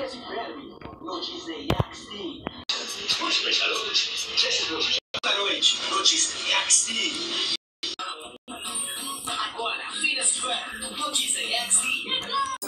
Phineas e Ferb, notícia XD. Últimas garotas, já chegou de noite, notícia XD. Agora, Phineas e Ferb, notícia XD.